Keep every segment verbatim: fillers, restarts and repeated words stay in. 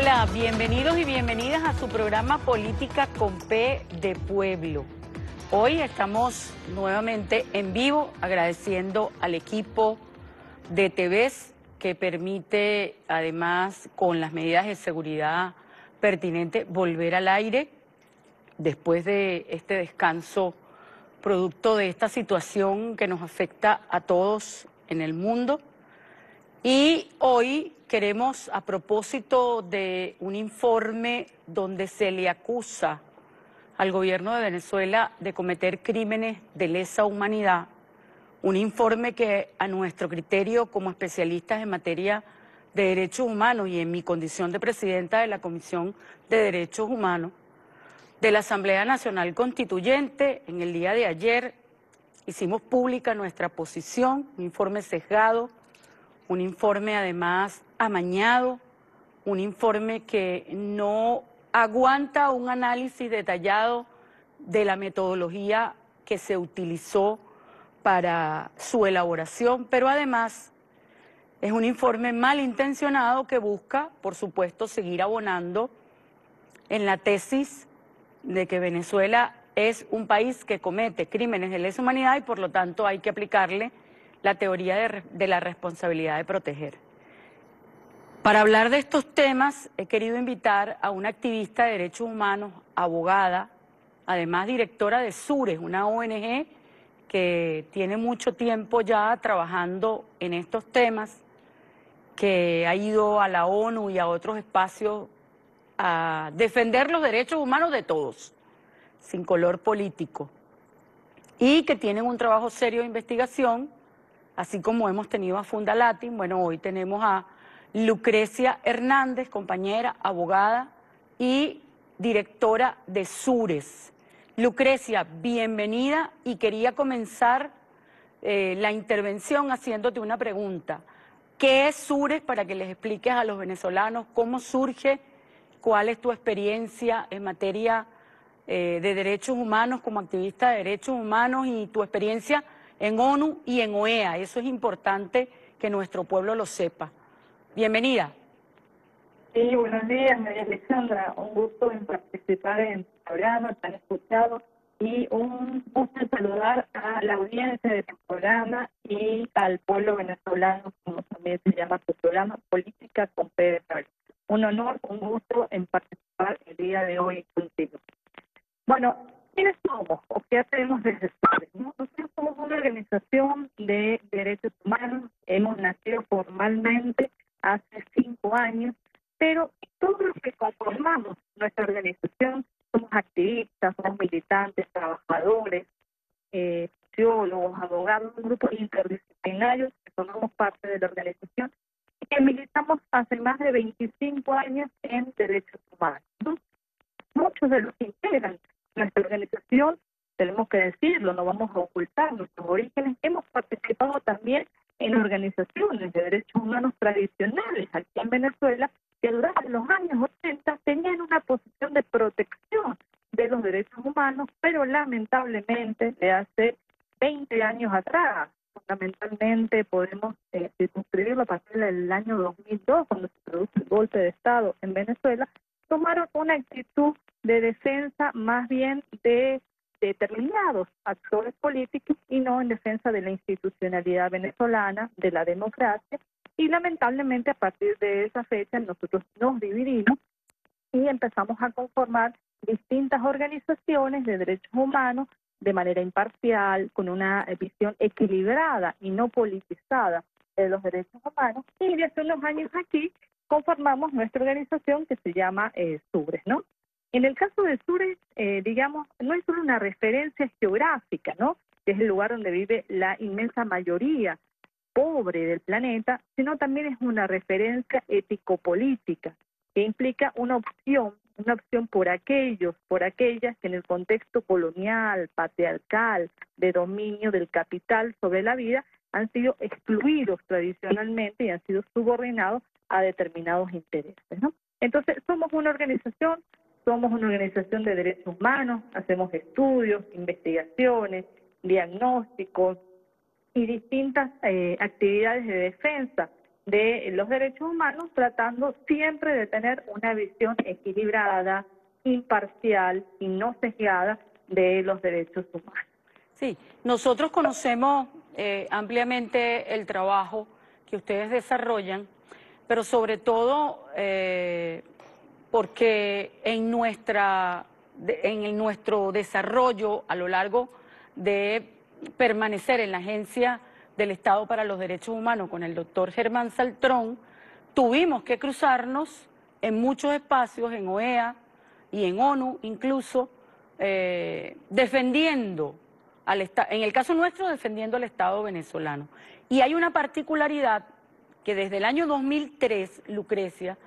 Hola, bienvenidos y bienvenidas a su programa Política con P de Pueblo. Hoy estamos nuevamente en vivo agradeciendo al equipo de T V S que permite, además, con las medidas de seguridad pertinentes, volver al aire después de este descanso producto de esta situación que nos afecta a todos en el mundo. Y hoy queremos, a propósito de un informe donde se le acusa al gobierno de Venezuela de cometer crímenes de lesa humanidad, un informe que a nuestro criterio como especialistas en materia de derechos humanos y en mi condición de presidenta de la Comisión de Derechos Humanos de la Asamblea Nacional Constituyente, en el día de ayer hicimos pública nuestra posición, un informe sesgado, un informe además amañado, un informe que no aguanta un análisis detallado de la metodología que se utilizó para su elaboración, pero además es un informe malintencionado que busca, por supuesto, seguir abonando en la tesis de que Venezuela es un país que comete crímenes de lesa humanidad y por lo tanto hay que aplicarle la teoría de, de la responsabilidad de proteger. Para hablar de estos temas he querido invitar a una activista de derechos humanos, abogada, además directora de SURES, una O N G que tiene mucho tiempo ya trabajando en estos temas, que ha ido a la ONU y a otros espacios a defender los derechos humanos de todos, sin color político, y que tienen un trabajo serio de investigación, así como hemos tenido a Funda Latin. Bueno, hoy tenemos a Lucrecia Hernández, compañera, abogada y directora de SURES. Lucrecia, bienvenida, y quería comenzar eh, la intervención haciéndote una pregunta. ¿Qué es SURES, para que les expliques a los venezolanos cómo surge, cuál es tu experiencia en materia eh, de derechos humanos como activista de derechos humanos y tu experiencia en ONU y en O E A? Eso es importante que nuestro pueblo lo sepa. Bienvenida. Sí, buenos días, María Alexandra. Un gusto en participar en tu programa tan escuchado y un gusto en saludar a la audiencia de tu programa y al pueblo venezolano, como también se llama tu programa, Política con P de Pueblo. Un honor, un gusto en participar el día de hoy contigo. Bueno, ¿quiénes somos o qué hacemos desde SURES, ¿no? Nosotros somos una organización de derechos humanos, hemos nacido formalmente hace cinco años, pero todos los que conformamos nuestra organización somos activistas, somos militantes, trabajadores, eh, sociólogos, abogados, un grupo interdisciplinario que formamos parte de la organización y que militamos hace más de veinticinco años en derechos humanos, ¿no? Muchos de los que integran nuestra organización, tenemos que decirlo, no vamos a ocultar nuestros orígenes, hemos participado también en organizaciones de derechos humanos tradicionales aquí en Venezuela, que durante los años ochenta tenían una posición de protección de los derechos humanos, pero lamentablemente de hace veinte años atrás, fundamentalmente podemos eh, circunscribirlo a partir del año dos mil dos, cuando se produce el golpe de Estado en Venezuela, tomaron una actitud de defensa más bien de determinados actores políticos y no en defensa de la institucionalidad venezolana, de la democracia, y lamentablemente a partir de esa fecha nosotros nos dividimos y empezamos a conformar distintas organizaciones de derechos humanos de manera imparcial, con una visión equilibrada y no politizada de los derechos humanos, y desde hace unos años aquí conformamos nuestra organización que se llama eh, SURES, ¿no? En el caso de SURES, eh, digamos, no es solo una referencia geográfica, ¿no?, que es el lugar donde vive la inmensa mayoría pobre del planeta, sino también es una referencia ético-política, que implica una opción, una opción por aquellos, por aquellas que en el contexto colonial, patriarcal, de dominio del capital sobre la vida, han sido excluidos tradicionalmente y han sido subordinados a determinados intereses, ¿no? Entonces, somos una organización, somos una organización de derechos humanos, hacemos estudios, investigaciones, diagnósticos y distintas eh, actividades de defensa de los derechos humanos, tratando siempre de tener una visión equilibrada, imparcial y no sesgada de los derechos humanos. Sí, nosotros conocemos eh, ampliamente el trabajo que ustedes desarrollan, pero sobre todo eh, porque en, nuestra, en nuestro desarrollo a lo largo de permanecer en la Agencia del Estado para los Derechos Humanos con el doctor Germán Saltrón, tuvimos que cruzarnos en muchos espacios, en O E A y en ONU incluso, eh, defendiendo, al en el caso nuestro, defendiendo al Estado venezolano. Y hay una particularidad que desde el año dos mil tres, Lucrecia,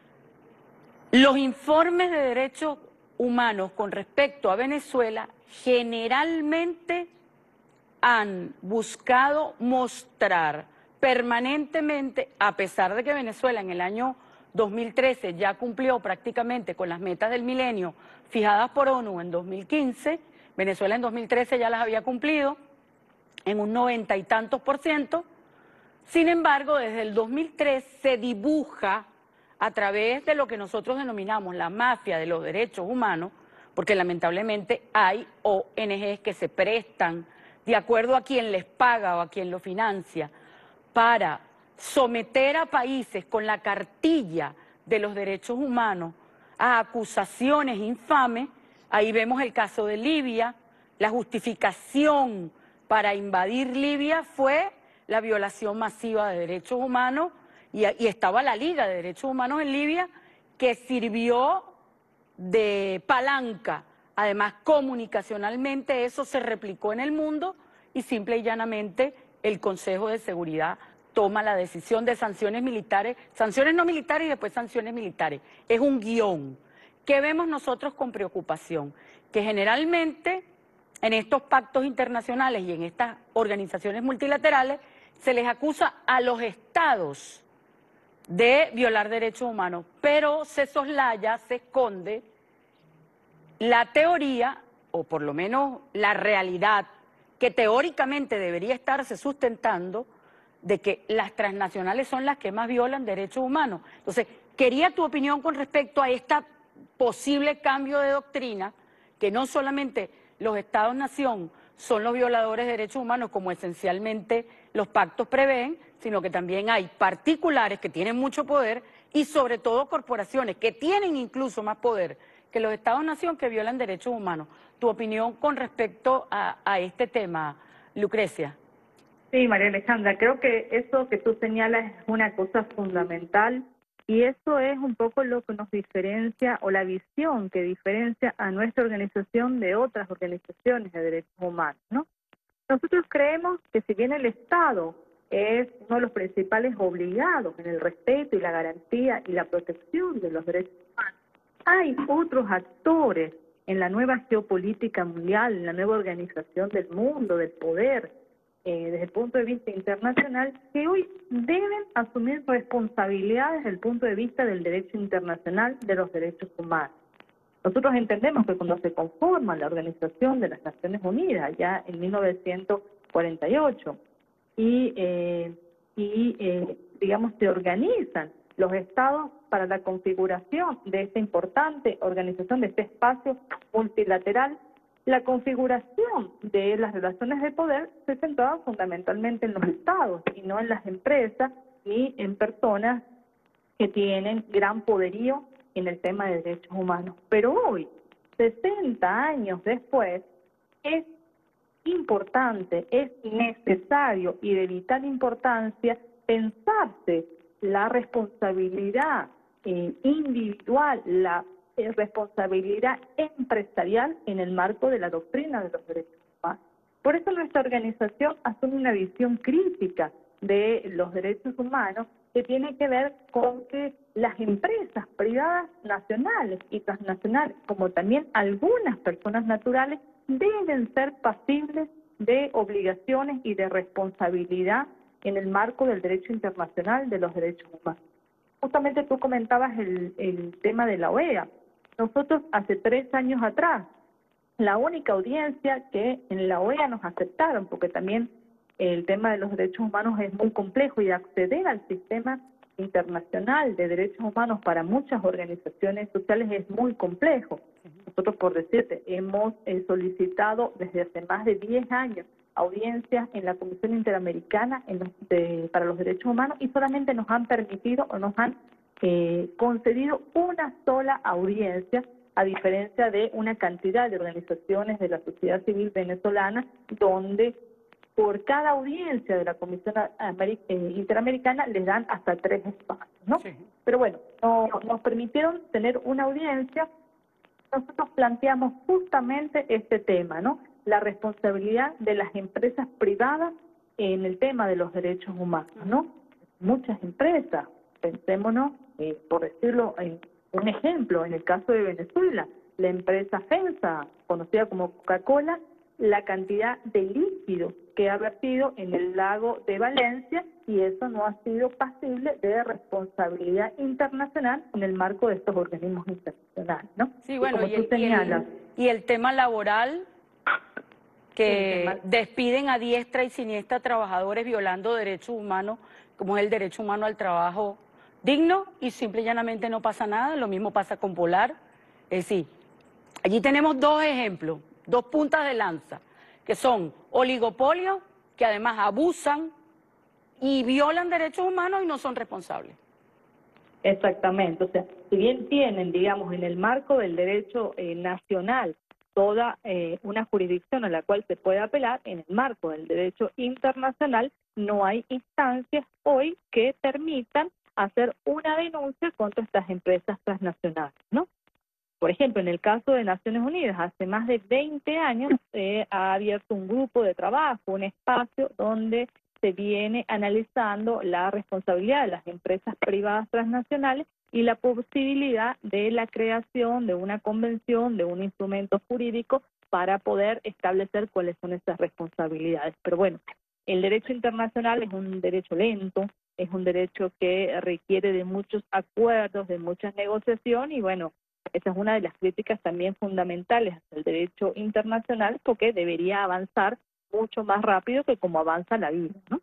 los informes de derechos humanos con respecto a Venezuela generalmente han buscado mostrar permanentemente, a pesar de que Venezuela en el año dos mil trece ya cumplió prácticamente con las metas del milenio fijadas por ONU en dos mil quince, Venezuela en dos mil trece ya las había cumplido en un noventa y tantos por ciento. Sin embargo, desde el dos mil tres se dibuja a través de lo que nosotros denominamos la mafia de los derechos humanos, porque lamentablemente hay O N Ges que se prestan de acuerdo a quien les paga o a quien lo financia, para someter a países con la cartilla de los derechos humanos a acusaciones infames. Ahí vemos el caso de Libia. La justificación para invadir Libia fue la violación masiva de derechos humanos y, y estaba la Liga de Derechos Humanos en Libia, que sirvió de palanca. Además, comunicacionalmente eso se replicó en el mundo y simple y llanamente el Consejo de Seguridad toma la decisión de sanciones militares, sanciones no militares y después sanciones militares. Es un guión. ¿Qué vemos nosotros con preocupación? Que generalmente en estos pactos internacionales y en estas organizaciones multilaterales se les acusa a los estados de violar derechos humanos, pero se soslaya, se esconde la teoría, o por lo menos la realidad, que teóricamente debería estarse sustentando, de que las transnacionales son las que más violan derechos humanos. Entonces, quería tu opinión con respecto a este posible cambio de doctrina, que no solamente los Estados-nación son los violadores de derechos humanos, como esencialmente los pactos prevén, sino que también hay particulares que tienen mucho poder y sobre todo corporaciones que tienen incluso más poder que los Estados-nación que violan derechos humanos. Tu opinión con respecto a, a este tema, Lucrecia. Sí, María Alejandra, creo que eso que tú señalas es una cosa fundamental y eso es un poco lo que nos diferencia o la visión que diferencia a nuestra organización de otras organizaciones de derechos humanos, ¿no? Nosotros creemos que si bien el Estado es uno de los principales obligados en el respeto y la garantía y la protección de los derechos humanos, hay otros actores en la nueva geopolítica mundial, en la nueva organización del mundo, del poder, eh, desde el punto de vista internacional, que hoy deben asumir responsabilidades desde el punto de vista del derecho internacional de los derechos humanos. Nosotros entendemos que cuando se conforma la Organización de las Naciones Unidas, ya en mil novecientos cuarenta y ocho, y, eh, y eh, digamos, se organizan los estados para la configuración de esta importante organización, de este espacio multilateral, la configuración de las relaciones de poder se centraba fundamentalmente en los estados y no en las empresas ni en personas que tienen gran poderío en el tema de derechos humanos. Pero hoy, sesenta años después, es importante, es necesario y de vital importancia pensarse la responsabilidad eh, individual, la eh, responsabilidad empresarial en el marco de la doctrina de los derechos humanos. Por eso nuestra organización asume una visión crítica de los derechos humanos que tiene que ver con que las empresas privadas nacionales y transnacionales, como también algunas personas naturales, deben ser pasibles de obligaciones y de responsabilidad en el marco del derecho internacional de los derechos humanos. Justamente tú comentabas el, el tema de la O E A. Nosotros hace tres años atrás, la única audiencia que en la O E A nos aceptaron, porque también el tema de los derechos humanos es muy complejo y acceder al sistema internacional de derechos humanos para muchas organizaciones sociales es muy complejo. Nosotros, por decirte, hemos eh, solicitado desde hace más de diez años audiencias en la Comisión Interamericana en los, de, para los Derechos Humanos y solamente nos han permitido o nos han eh, concedido una sola audiencia, a diferencia de una cantidad de organizaciones de la sociedad civil venezolana donde por cada audiencia de la Comisión Ameri- eh, Interamericana les dan hasta tres espacios, ¿no? Sí. Pero bueno, no, nos permitieron tener una audiencia. Nosotros planteamos justamente este tema, ¿no? La responsabilidad de las empresas privadas en el tema de los derechos humanos, ¿no? Muchas empresas, pensémonos, eh, por decirlo, en un ejemplo, en el caso de Venezuela, la empresa FEMSA, conocida como Coca-Cola, la cantidad de líquido que ha vertido en el lago de Valencia, y eso no ha sido pasible de responsabilidad internacional en el marco de estos organismos internacionales, ¿no? Sí, bueno, y, y, el, y, el, y el tema laboral, que tema... despiden a diestra y siniestra trabajadores violando derechos humanos, como es el derecho humano al trabajo digno, y simple y llanamente no pasa nada. Lo mismo pasa con Polar. Es decir, allí tenemos dos ejemplos, dos puntas de lanza, que son oligopolios, que además abusan y violan derechos humanos y no son responsables. Exactamente, o sea, si bien tienen, digamos, en el marco del derecho eh, nacional toda eh, una jurisdicción a la cual se puede apelar, en el marco del derecho internacional no hay instancias hoy que permitan hacer una denuncia contra estas empresas transnacionales, ¿no? Por ejemplo, en el caso de Naciones Unidas, hace más de veinte años se eh, ha abierto un grupo de trabajo, un espacio donde se viene analizando la responsabilidad de las empresas privadas transnacionales y la posibilidad de la creación de una convención, de un instrumento jurídico para poder establecer cuáles son esas responsabilidades. Pero bueno, el derecho internacional es un derecho lento, es un derecho que requiere de muchos acuerdos, de muchas negociaciones, y bueno, esa es una de las críticas también fundamentales al derecho internacional, porque debería avanzar mucho más rápido que como avanza la vida, ¿no?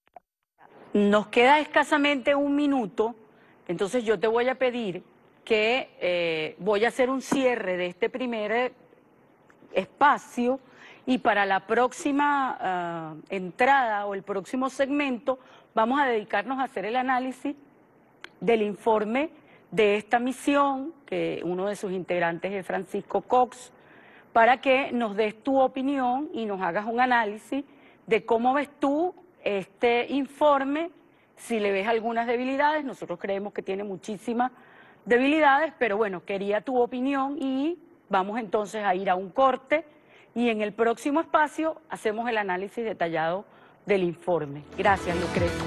Nos queda escasamente un minuto, entonces yo te voy a pedir que eh, voy a hacer un cierre de este primer espacio, y para la próxima uh, entrada o el próximo segmento vamos a dedicarnos a hacer el análisis del informe de esta misión, que uno de sus integrantes es Francisco Cox, para que nos des tu opinión y nos hagas un análisis de cómo ves tú este informe, si le ves algunas debilidades. Nosotros creemos que tiene muchísimas debilidades, pero bueno, quería tu opinión, y vamos entonces a ir a un corte, y en el próximo espacio hacemos el análisis detallado del informe. Gracias, Lucrecia.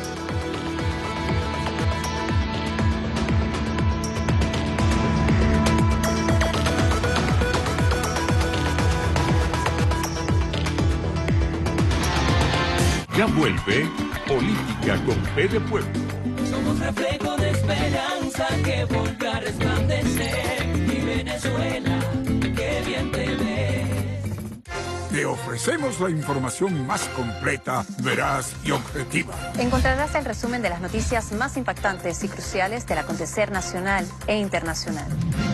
Ya vuelve Política con P de Pueblo. Somos reflejo de esperanza que vuelve a resplandecer. Mi Venezuela, qué bien te ves. Te ofrecemos la información más completa, veraz y objetiva. Encontrarás el resumen de las noticias más impactantes y cruciales del acontecer nacional e internacional.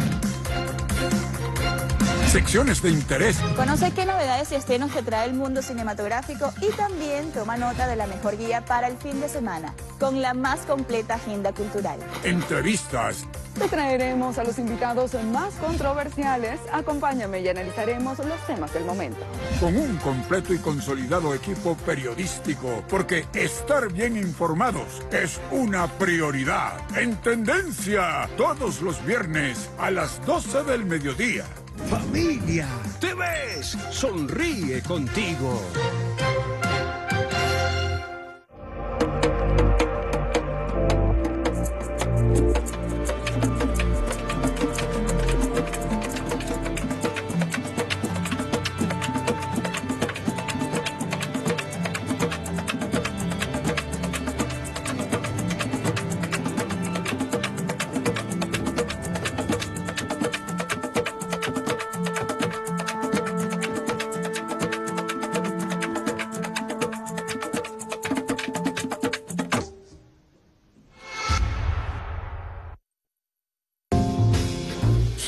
Secciones de interés. Conoce qué novedades y estrenos te trae el mundo cinematográfico, y también toma nota de la mejor guía para el fin de semana, con la más completa agenda cultural. Entrevistas. Te traeremos a los invitados más controversiales. Acompáñame y analizaremos los temas del momento. Con un completo y consolidado equipo periodístico, porque estar bien informados es una prioridad. En Tendencia, todos los viernes a las doce del mediodía. Familia, te ves, sonríe contigo.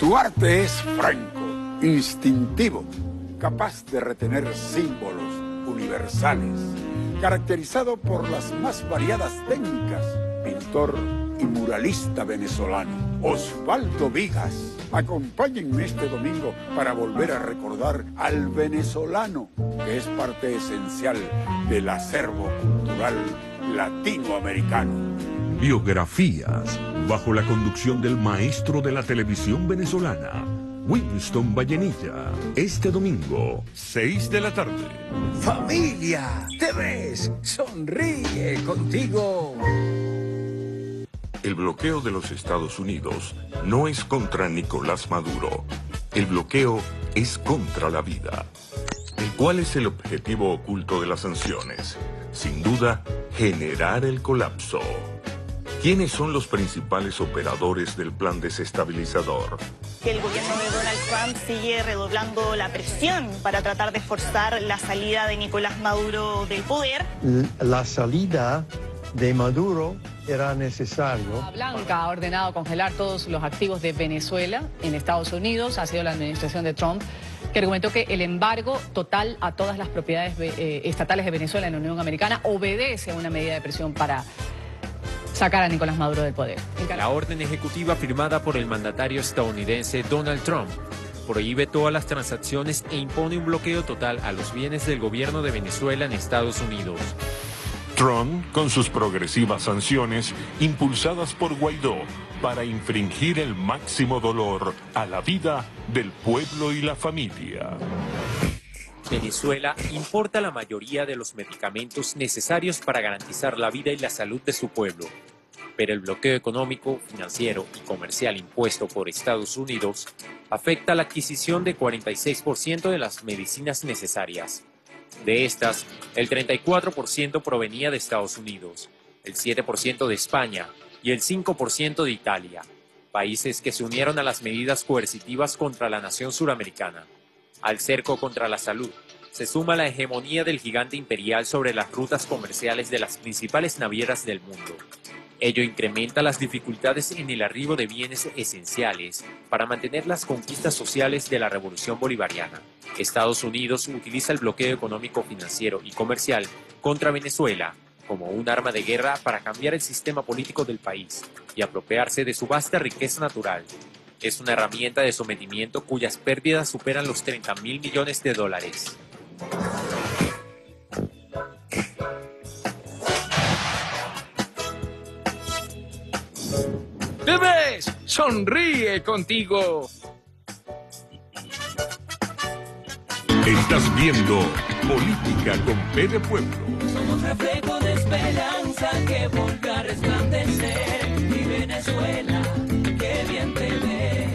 Su arte es franco, instintivo, capaz de retener símbolos universales, caracterizado por las más variadas técnicas, pintor y muralista venezolano, Osvaldo Vigas. Acompáñenme este domingo para volver a recordar al venezolano, que es parte esencial del acervo cultural latinoamericano. Biografías, bajo la conducción del maestro de la televisión venezolana, Winston Vallenilla. Este domingo, seis de la tarde. Familia, te ves, sonríe contigo. El bloqueo de los Estados Unidos no es contra Nicolás Maduro. El bloqueo es contra la vida. ¿Cuál es el objetivo oculto de las sanciones? Sin duda, generar el colapso. ¿Quiénes son los principales operadores del plan desestabilizador? El gobierno de Donald Trump sigue redoblando la presión para tratar de forzar la salida de Nicolás Maduro del poder. La salida de Maduro era necesario. La Blanca ha ordenado congelar todos los activos de Venezuela en Estados Unidos. Ha sido la administración de Trump que argumentó que el embargo total a todas las propiedades eh, estatales de Venezuela en la Unión Americana obedece a una medida de presión para sacar a Nicolás Maduro del poder. La orden ejecutiva firmada por el mandatario estadounidense Donald Trump prohíbe todas las transacciones e impone un bloqueo total a los bienes del gobierno de Venezuela en Estados Unidos. Trump, con sus progresivas sanciones impulsadas por Guaidó para infringir el máximo dolor a la vida del pueblo y la familia. Venezuela importa la mayoría de los medicamentos necesarios para garantizar la vida y la salud de su pueblo, pero el bloqueo económico, financiero y comercial impuesto por Estados Unidos afecta la adquisición de cuarenta y seis por ciento de las medicinas necesarias. De estas, el treinta y cuatro por ciento provenía de Estados Unidos, el siete por ciento de España y el cinco por ciento de Italia, países que se unieron a las medidas coercitivas contra la nación suramericana. Al cerco contra la salud, se suma la hegemonía del gigante imperial sobre las rutas comerciales de las principales navieras del mundo. Ello incrementa las dificultades en el arribo de bienes esenciales para mantener las conquistas sociales de la revolución bolivariana. Estados Unidos utiliza el bloqueo económico, financiero y comercial contra Venezuela como un arma de guerra para cambiar el sistema político del país y apropiarse de su vasta riqueza natural. Es una herramienta de sometimiento cuyas pérdidas superan los treinta mil millones de dólares. ¡Te ves! ¡Sonríe contigo! Estás viendo Política con P de Pueblo. Somos reflejo de esperanza que volvió a resplandecer. Mi Venezuela, qué bien te ves.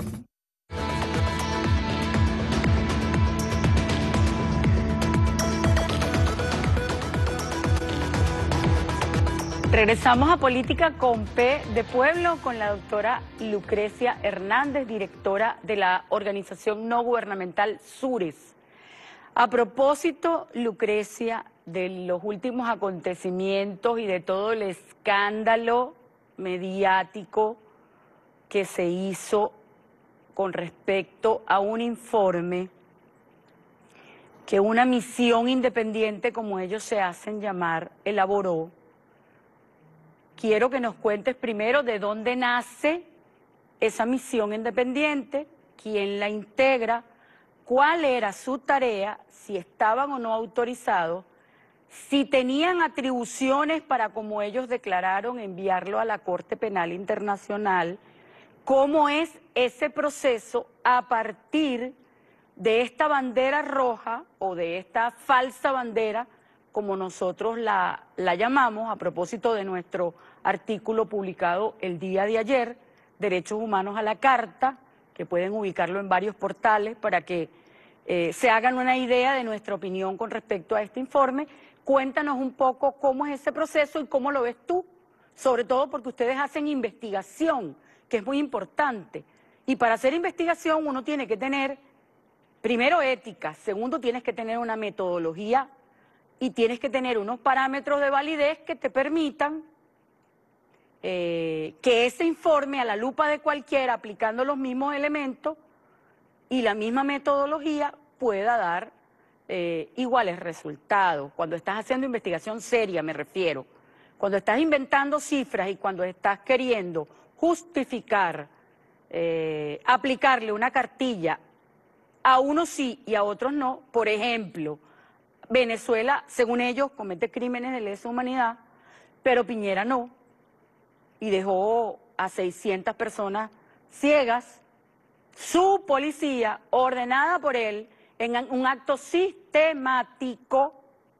Regresamos a Política con P de Pueblo con la doctora Lucrecia Hernández, directora de la organización no gubernamental Sures. A propósito, Lucrecia, de los últimos acontecimientos y de todo el escándalo mediático que se hizo con respecto a un informe que una misión independiente, como ellos se hacen llamar, elaboró. Quiero que nos cuentes primero de dónde nace esa misión independiente, quién la integra, cuál era su tarea, si estaban o no autorizados, si tenían atribuciones para, como ellos declararon, enviarlo a la Corte Penal Internacional, cómo es ese proceso a partir de esta bandera roja o de esta falsa bandera, como nosotros la, la llamamos, a propósito de nuestro artículo publicado el día de ayer, Derechos Humanos a la Carta, que pueden ubicarlo en varios portales para que eh, se hagan una idea de nuestra opinión con respecto a este informe. Cuéntanos un poco cómo es ese proceso y cómo lo ves tú, sobre todo porque ustedes hacen investigación, que es muy importante. Y para hacer investigación uno tiene que tener, primero, ética, segundo, tienes que tener una metodología y tienes que tener unos parámetros de validez que te permitan eh, que ese informe a la lupa de cualquiera, aplicando los mismos elementos y la misma metodología, pueda dar eh, iguales resultados. Cuando estás haciendo investigación seria, me refiero, cuando estás inventando cifras y cuando estás queriendo justificar, eh, aplicarle una cartilla a unos sí y a otros no, por ejemplo, Venezuela, según ellos, comete crímenes de lesa humanidad, pero Piñera no, y dejó a seiscientas personas ciegas. Su policía, ordenada por él, en un acto sistemático,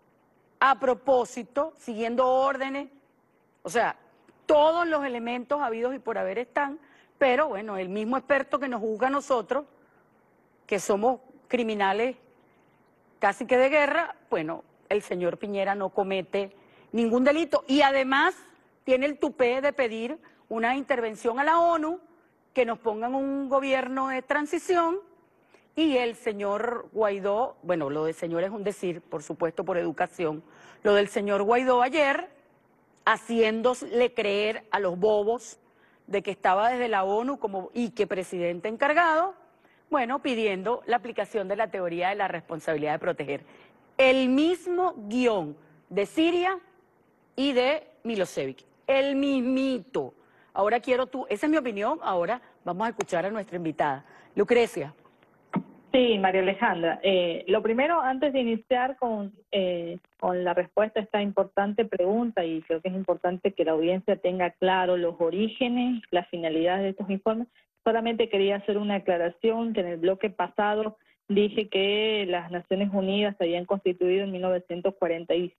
a propósito, siguiendo órdenes, o sea, todos los elementos habidos y por haber están, pero bueno, el mismo experto que nos juzga a nosotros, que somos criminales casi que de guerra, bueno, el señor Piñera no comete ningún delito y además tiene el tupé de pedir una intervención a la ONU, que nos pongan un gobierno de transición, y el señor Guaidó, bueno, lo del señor es un decir, por supuesto, por educación, lo del señor Guaidó ayer, haciéndole creer a los bobos de que estaba desde la ONU como y que presidente encargado, bueno, pidiendo la aplicación de la teoría de la responsabilidad de proteger. El mismo guión de Siria y de Milosevic, el mismito. Ahora quiero tú, esa es mi opinión, ahora vamos a escuchar a nuestra invitada. Lucrecia. Sí, María Alejandra. Eh, lo primero, antes de iniciar con, eh, con la respuesta a esta importante pregunta, y creo que es importante que la audiencia tenga claro los orígenes, las finalidades de estos informes, solamente quería hacer una aclaración que en el bloque pasado dije que las Naciones Unidas se habían constituido en mil novecientos cuarenta y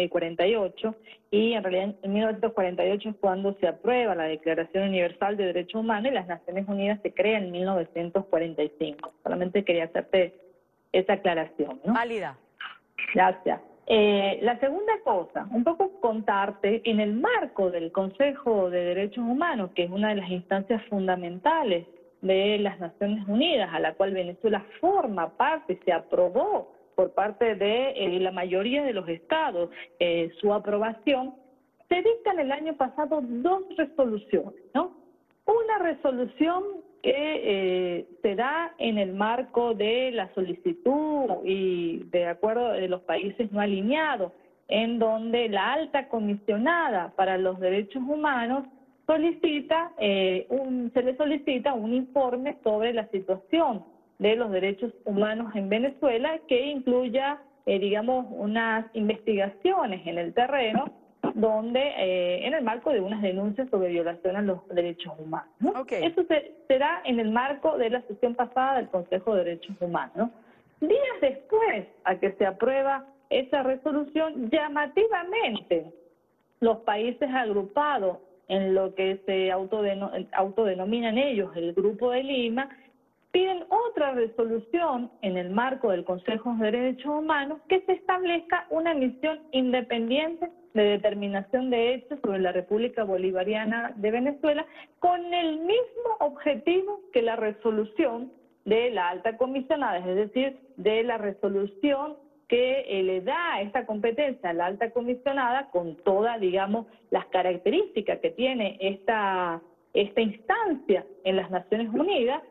ocho y en realidad en mil novecientos cuarenta y ocho es cuando se aprueba la Declaración Universal de Derechos Humanos y las Naciones Unidas se crean en mil novecientos cuarenta y cinco. Solamente quería hacerte esa aclaración, ¿no? Válida. Gracias. Eh, la segunda cosa, un poco contarte, en el marco del Consejo de Derechos Humanos, que es una de las instancias fundamentales de las Naciones Unidas, a la cual Venezuela forma parte, se aprobó por parte de eh, la mayoría de los estados eh, su aprobación, se dictan el año pasado dos resoluciones, ¿no? Una resolución que eh, se da en el marco de la solicitud y de acuerdo de los países no alineados, en donde la alta comisionada para los derechos humanos solicita, eh, un, se le solicita un informe sobre la situación de los derechos humanos en Venezuela que incluya, eh, digamos, unas investigaciones en el terreno donde, eh, en el marco de unas denuncias sobre violación a los derechos humanos, ¿no? Okay. Eso se, se da en el marco de la sesión pasada del Consejo de Derechos Humanos, ¿no? Días después a que se aprueba esa resolución, llamativamente los países agrupados en lo que se autodeno, autodenominan ellos el Grupo de Lima, piden otra resolución en el marco del Consejo de Derechos Humanos que se establezca una misión independiente de determinación de hechos sobre la República Bolivariana de Venezuela con el mismo objetivo que la resolución de la alta comisionada, es decir, de la resolución que eh, le da esta competencia a la alta comisionada con todas, digamos, las características que tiene esta, esta instancia en las Naciones Unidas,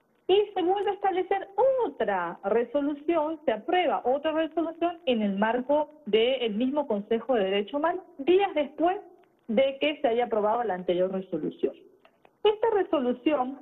y se vuelve a establecer otra resolución, se aprueba otra resolución en el marco del mismo Consejo de Derechos Humanos, días después de que se haya aprobado la anterior resolución. Esta resolución,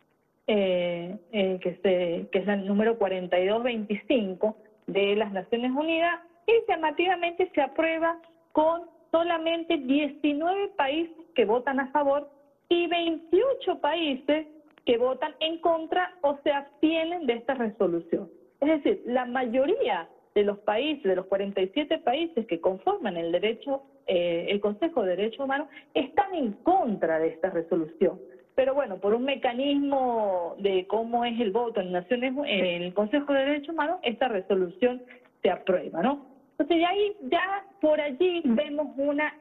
eh, eh, que, se, que es la número cuarenta y dos veinticinco de las Naciones Unidas, y llamativamente se aprueba con solamente diecinueve países que votan a favor y veintiocho países que votan en contra o se abstienen de esta resolución. Es decir, la mayoría de los países, de los cuarenta y siete países que conforman el derecho, eh, el Consejo de Derechos Humanos, están en contra de esta resolución. Pero bueno, por un mecanismo de cómo es el voto en Naciones, en el Consejo de Derechos Humanos, esta resolución se aprueba, ¿no? Entonces, ya ahí, ya por allí vemos una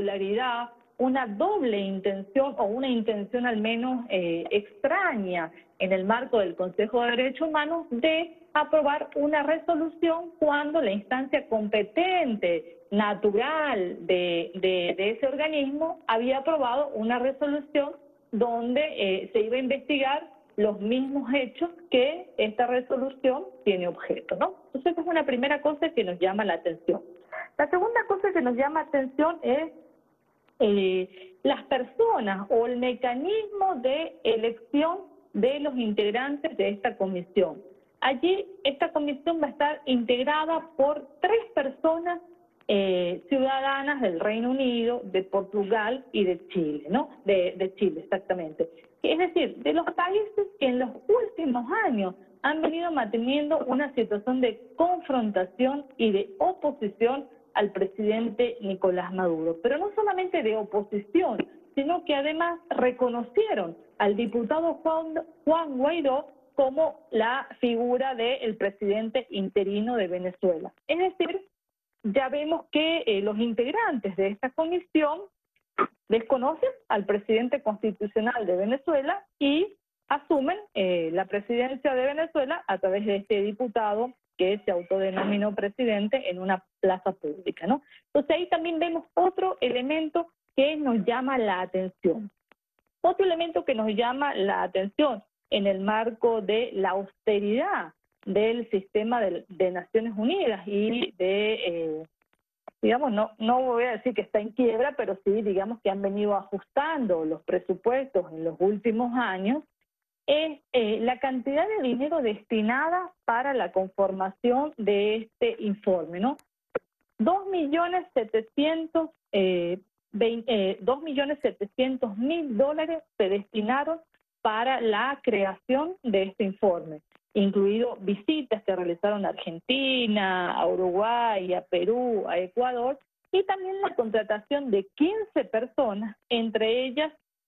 irregularidad, una doble intención o una intención al menos eh, extraña en el marco del Consejo de Derechos Humanos, de aprobar una resolución cuando la instancia competente, natural de, de, de ese organismo había aprobado una resolución donde eh, se iba a investigar los mismos hechos que esta resolución tiene objeto, ¿no? Entonces es una primera cosa que nos llama la atención. La segunda cosa que nos llama atención es eh, las personas o el mecanismo de elección de los integrantes de esta comisión. Allí esta comisión va a estar integrada por tres personas eh, ciudadanas del Reino Unido, de Portugal y de Chile, ¿no? De, de Chile, exactamente. Es decir, de los países que en los últimos años han venido manteniendo una situación de confrontación y de oposición al presidente Nicolás Maduro. Pero no solamente de oposición, sino que además reconocieron al diputado Juan, Juan Guaidó como la figura del presidente interino de Venezuela. Es decir, ya vemos que eh, los integrantes de esta comisión desconocen al presidente constitucional de Venezuela y asumen eh, la presidencia de Venezuela a través de este diputado que se autodenominó presidente en una plaza pública, ¿no? Entonces ahí también vemos otro elemento que nos llama la atención. Otro elemento que nos llama la atención en el marco de la austeridad del sistema de, de Naciones Unidas y de, eh, digamos, no, no voy a decir que está en quiebra, pero sí, digamos que han venido ajustando los presupuestos en los últimos años, es eh, la cantidad de dinero destinada para la conformación de este informe, ¿no? Dos millones setecientos mil dólares se destinaron para la creación de este informe, incluido visitas que realizaron a Argentina, a Uruguay, a Perú, a Ecuador, y también la contratación de quince personas, entre ellas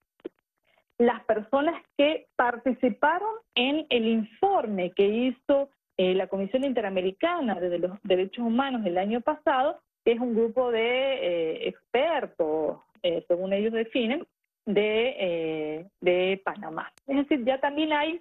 las personas que participaron en el informe que hizo eh, la Comisión Interamericana de los Derechos Humanos el año pasado, que es un grupo de eh, expertos, eh, según ellos definen, de, eh, de Panamá. Es decir, ya también hay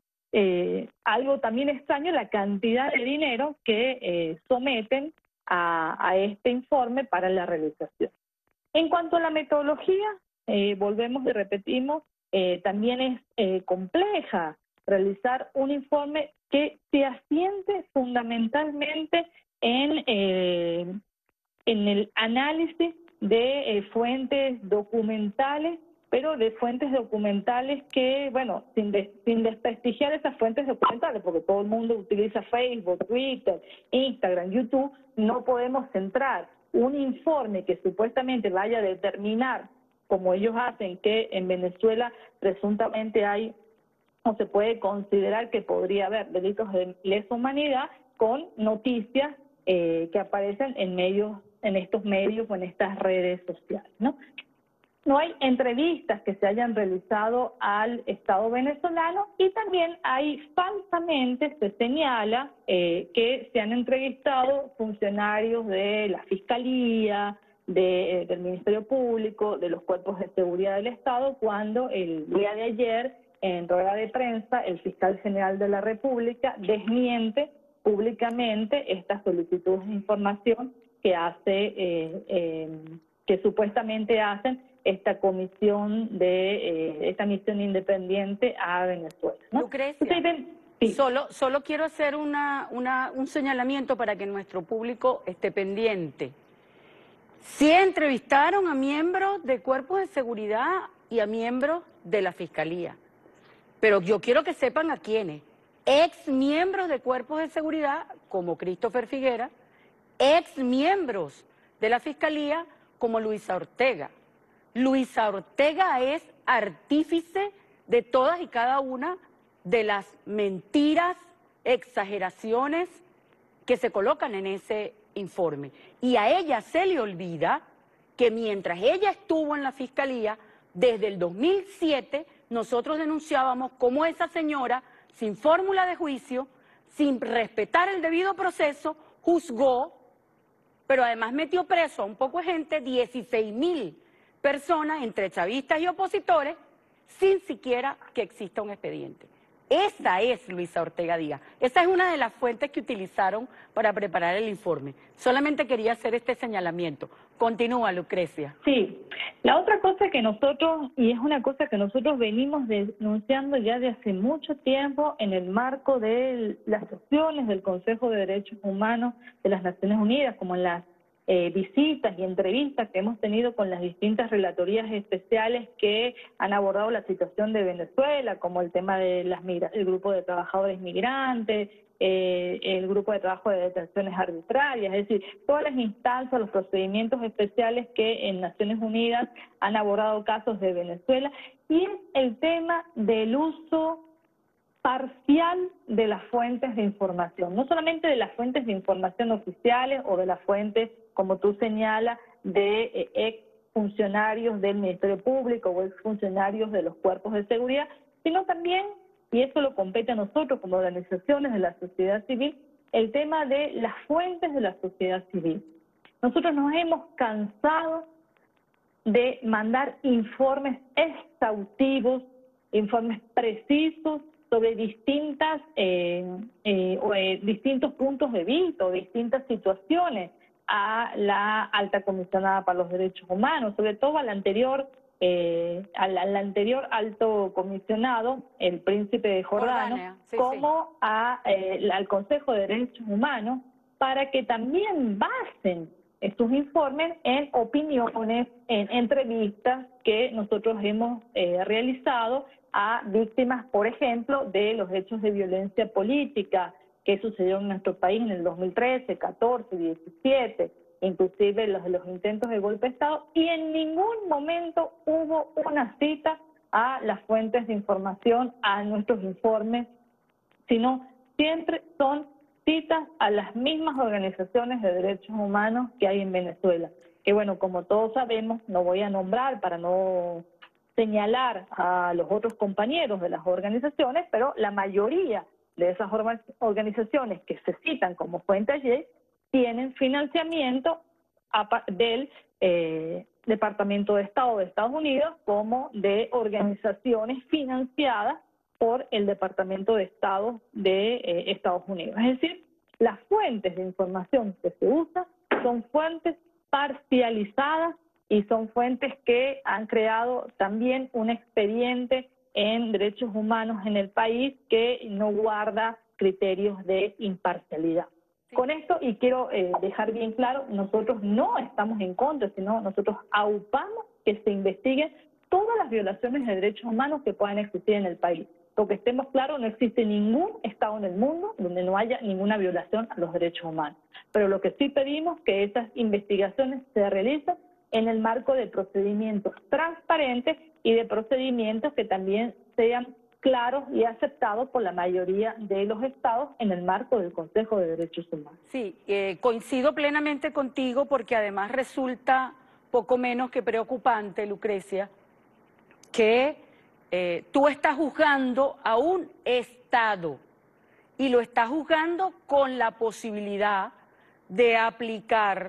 eh, algo también extraño, la cantidad de dinero que eh, someten a, a este informe para la realización. En cuanto a la metodología, eh, volvemos y repetimos, eh, también es eh, compleja realizar un informe que se asiente fundamentalmente en, eh, en el análisis de eh, fuentes documentales, pero de fuentes documentales que, bueno, sin, de, sin desprestigiar esas fuentes documentales, porque todo el mundo utiliza Facebook, Twitter, Instagram, YouTube, no podemos centrar un informe que supuestamente vaya a determinar, como ellos hacen, que en Venezuela presuntamente hay, o se puede considerar que podría haber delitos de lesa humanidad, con noticias eh, que aparecen en medios, en estos medios o en estas redes sociales, ¿no? No hay entrevistas que se hayan realizado al Estado venezolano y también hay falsamente, se señala eh, que se han entrevistado funcionarios de la Fiscalía, de, eh, del Ministerio Público, de los cuerpos de seguridad del Estado, cuando el día de ayer, en rueda de prensa, el fiscal general de la República desmiente públicamente estas solicitudes de información que hace, eh, eh, que supuestamente hacen esta comisión de eh, esta misión independiente a Venezuela, ¿no? Lucrecia, sí. solo, solo quiero hacer una, una, un señalamiento para que nuestro público esté pendiente. Sí entrevistaron a miembros de cuerpos de seguridad y a miembros de la Fiscalía, pero yo quiero que sepan a quiénes. Ex miembros de cuerpos de seguridad, como Christopher Figuera, ex miembros de la Fiscalía, como Luisa Ortega. Luisa Ortega es artífice de todas y cada una de las mentiras, exageraciones que se colocan en ese informe. Y a ella se le olvida que mientras ella estuvo en la Fiscalía, desde el dos mil siete, nosotros denunciábamos cómo esa señora, sin fórmula de juicio, sin respetar el debido proceso, juzgó, pero además metió preso a un poco de gente, dieciséis mil personas, entre chavistas y opositores, sin siquiera que exista un expediente. Esa es Luisa Ortega Díaz. Esa es una de las fuentes que utilizaron para preparar el informe. Solamente quería hacer este señalamiento. Continúa, Lucrecia. Sí, la otra cosa que nosotros, y es una cosa que nosotros venimos denunciando ya de hace mucho tiempo en el marco de las sesiones del Consejo de Derechos Humanos de las Naciones Unidas, como en las eh, visitas y entrevistas que hemos tenido con las distintas relatorías especiales que han abordado la situación de Venezuela, como el tema de las migra el grupo de trabajadores migrantes, Eh, el grupo de trabajo de detenciones arbitrarias, es decir, todas las instancias, los procedimientos especiales que en Naciones Unidas han abordado casos de Venezuela, y es el tema del uso parcial de las fuentes de información, no solamente de las fuentes de información oficiales o de las fuentes, como tú señalas, de eh, ex funcionarios del Ministerio Público o ex funcionarios de los cuerpos de seguridad, sino también, y eso lo compete a nosotros como organizaciones de la sociedad civil, el tema de las fuentes de la sociedad civil. Nosotros nos hemos cansado de mandar informes exhaustivos, informes precisos sobre distintas, eh, eh, o, eh, distintos puntos de vista o distintas situaciones a la alta comisionada para los derechos humanos, sobre todo al anterior Eh, al, al anterior alto comisionado, el príncipe de Jordano, Jordania, sí, como sí. A, eh, al Consejo de Derechos Humanos, para que también basen estos informes en opiniones, en entrevistas que nosotros hemos eh, realizado a víctimas, por ejemplo, de los hechos de violencia política que sucedió en nuestro país en el dos mil trece, catorce, diecisiete, inclusive los de los intentos de golpe de Estado, y en ningún momento hubo una cita a las fuentes de información, a nuestros informes, sino siempre son citas a las mismas organizaciones de derechos humanos que hay en Venezuela. Que bueno, como todos sabemos, no voy a nombrar para no señalar a los otros compañeros de las organizaciones, pero la mayoría de esas organizaciones que se citan como fuente allí tienen financiamiento del eh, Departamento de Estado de Estados Unidos como de organizaciones financiadas por el Departamento de Estado de eh, Estados Unidos. Es decir, las fuentes de información que se usan son fuentes parcializadas y son fuentes que han creado también un expediente en derechos humanos en el país que no guarda criterios de imparcialidad. Con esto, y quiero eh, dejar bien claro, nosotros no estamos en contra, sino nosotros aupamos que se investiguen todas las violaciones de derechos humanos que puedan existir en el país. Porque estemos claros, no existe ningún Estado en el mundo donde no haya ninguna violación a los derechos humanos. Pero lo que sí pedimos es que esas investigaciones se realicen en el marco de procedimientos transparentes y de procedimientos que también sean claros y aceptados por la mayoría de los estados en el marco del Consejo de Derechos Humanos. Sí, eh, coincido plenamente contigo porque además resulta poco menos que preocupante, Lucrecia, que eh, tú estás juzgando a un estado y lo estás juzgando con la posibilidad de aplicar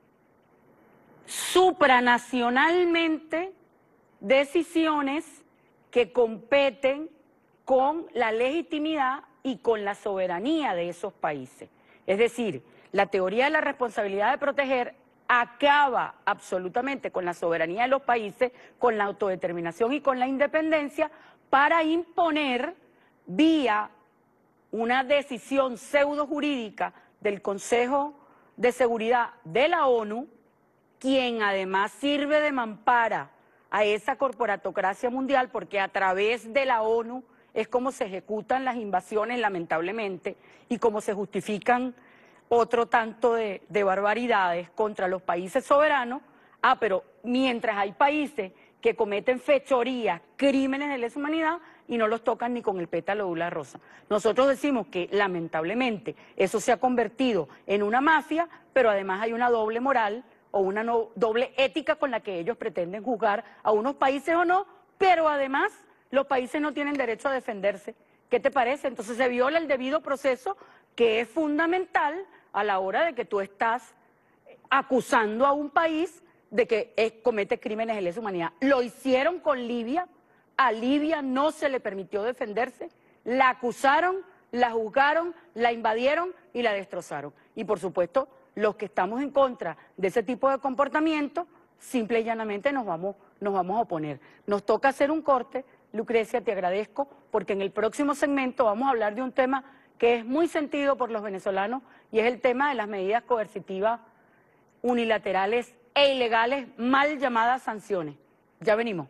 supranacionalmente decisiones que competen con la legitimidad y con la soberanía de esos países. Es decir, la teoría de la responsabilidad de proteger acaba absolutamente con la soberanía de los países, con la autodeterminación y con la independencia, para imponer vía una decisión pseudo jurídica del Consejo de Seguridad de la ONU, quien además sirve de mampara a esa corporatocracia mundial, porque a través de la ONU es como se ejecutan las invasiones, lamentablemente, y como se justifican otro tanto de, de barbaridades contra los países soberanos. Ah, pero mientras hay países que cometen fechorías, crímenes de lesa humanidad, y no los tocan ni con el pétalo de una rosa. Nosotros decimos que, lamentablemente, eso se ha convertido en una mafia, pero además hay una doble moral o una no, doble ética con la que ellos pretenden juzgar a unos países o no, pero además los países no tienen derecho a defenderse. ¿Qué te parece? Entonces se viola el debido proceso, que es fundamental a la hora de que tú estás acusando a un país de que es, comete crímenes de lesa humanidad. Lo hicieron con Libia, a Libia no se le permitió defenderse, la acusaron, la juzgaron, la invadieron y la destrozaron. Y por supuesto, los que estamos en contra de ese tipo de comportamiento, simple y llanamente nos vamos, nos vamos a oponer. Nos toca hacer un corte. Lucrecia, te agradezco, porque en el próximo segmento vamos a hablar de un tema que es muy sentido por los venezolanos y es el tema de las medidas coercitivas unilaterales e ilegales, mal llamadas sanciones. Ya venimos.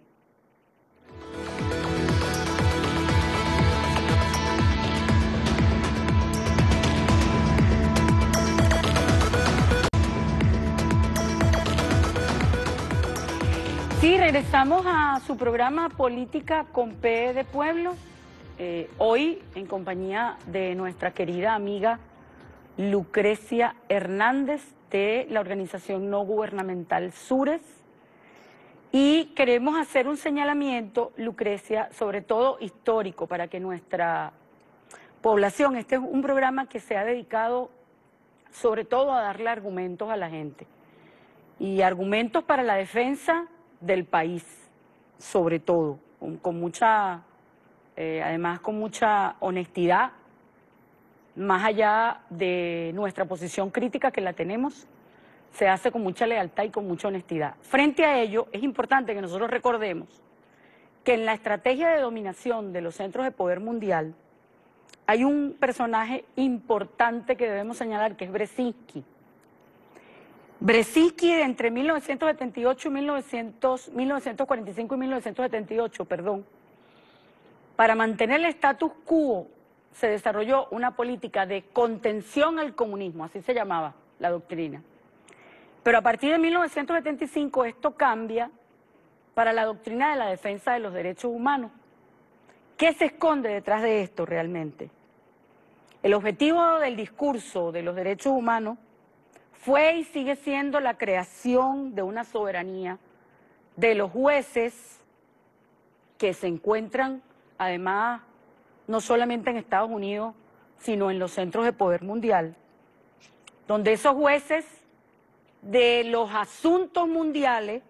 Sí, regresamos a su programa Política con P de Pueblo, eh, hoy en compañía de nuestra querida amiga Lucrecia Hernández de la organización no gubernamental Sures. Y queremos hacer un señalamiento, Lucrecia, sobre todo histórico, para que nuestra población, este es un programa que se ha dedicado sobre todo a darle argumentos a la gente, y argumentos para la defensa del país, sobre todo, con, con mucha, eh, además con mucha honestidad, más allá de nuestra posición crítica que la tenemos, se hace con mucha lealtad y con mucha honestidad. Frente a ello, es importante que nosotros recordemos que en la estrategia de dominación de los centros de poder mundial hay un personaje importante que debemos señalar, que es Brzezinski. Brzezinski, entre mil novecientos setenta y ocho y mil novecientos, mil novecientos cuarenta y cinco y mil novecientos setenta y ocho, perdón, para mantener el status quo se desarrolló una política de contención al comunismo, así se llamaba la doctrina. Pero a partir de mil novecientos setenta y cinco esto cambia para la doctrina de la defensa de los derechos humanos. ¿Qué se esconde detrás de esto realmente? El objetivo del discurso de los derechos humanos fue y sigue siendo la creación de una soberanía de los jueces que se encuentran, además, no solamente en Estados Unidos, sino en los centros de poder mundial, donde esos jueces de los asuntos mundiales,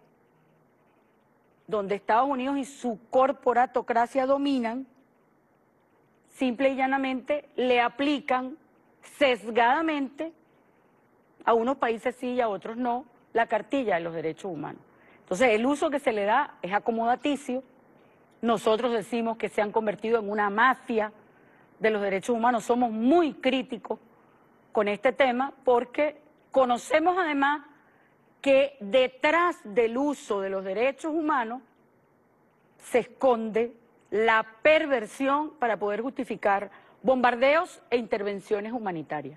donde Estados Unidos y su corporatocracia dominan, simple y llanamente le aplican sesgadamente a unos países sí y a otros no, la cartilla de los derechos humanos. Entonces, el uso que se le da es acomodaticio. Nosotros decimos que se han convertido en una mafia de los derechos humanos. Somos muy críticos con este tema porque conocemos además que detrás del uso de los derechos humanos se esconde la perversión para poder justificar bombardeos e intervenciones humanitarias.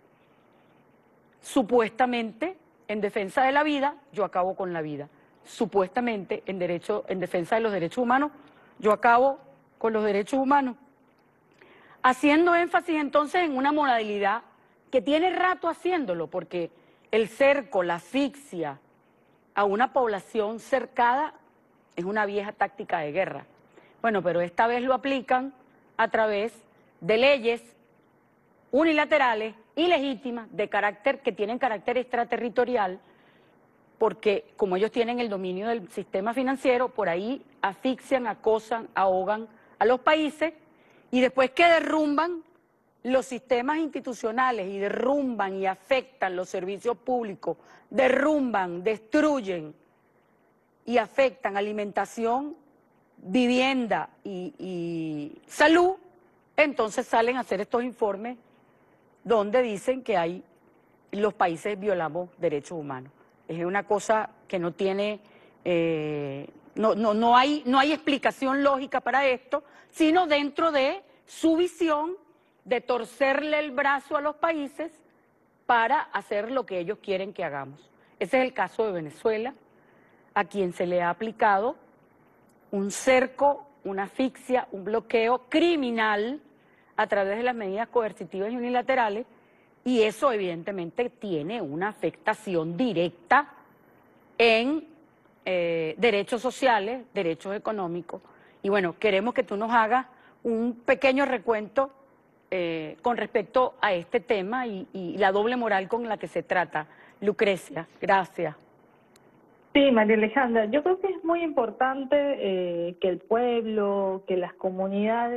Supuestamente, en defensa de la vida, yo acabo con la vida. Supuestamente, en, derecho, en defensa de los derechos humanos, yo acabo con los derechos humanos. Haciendo énfasis entonces en una modalidad que tiene rato haciéndolo, porque el cerco, la asfixia a una población cercada es una vieja táctica de guerra. Bueno, pero esta vez lo aplican a través de leyes unilaterales, ilegítimas, de carácter, que tienen carácter extraterritorial, porque como ellos tienen el dominio del sistema financiero, por ahí asfixian, acosan, ahogan a los países, y después que derrumban los sistemas institucionales y derrumban y afectan los servicios públicos, derrumban, destruyen y afectan alimentación, vivienda y, y salud, entonces salen a hacer estos informes donde dicen que hay los países violamos derechos humanos. Es una cosa que no tiene, eh, no, no, no, hay, no hay explicación lógica para esto, sino dentro de su visión de torcerle el brazo a los países para hacer lo que ellos quieren que hagamos. Ese es el caso de Venezuela, a quien se le ha aplicado un cerco, una asfixia, un bloqueo criminal a través de las medidas coercitivas y unilaterales, y eso evidentemente tiene una afectación directa en eh, derechos sociales, derechos económicos. Y bueno, queremos que tú nos hagas un pequeño recuento eh, con respecto a este tema y, y la doble moral con la que se trata. Lucrecia, gracias. Sí, María Alejandra, yo creo que es muy importante eh, que el pueblo, que las comunidades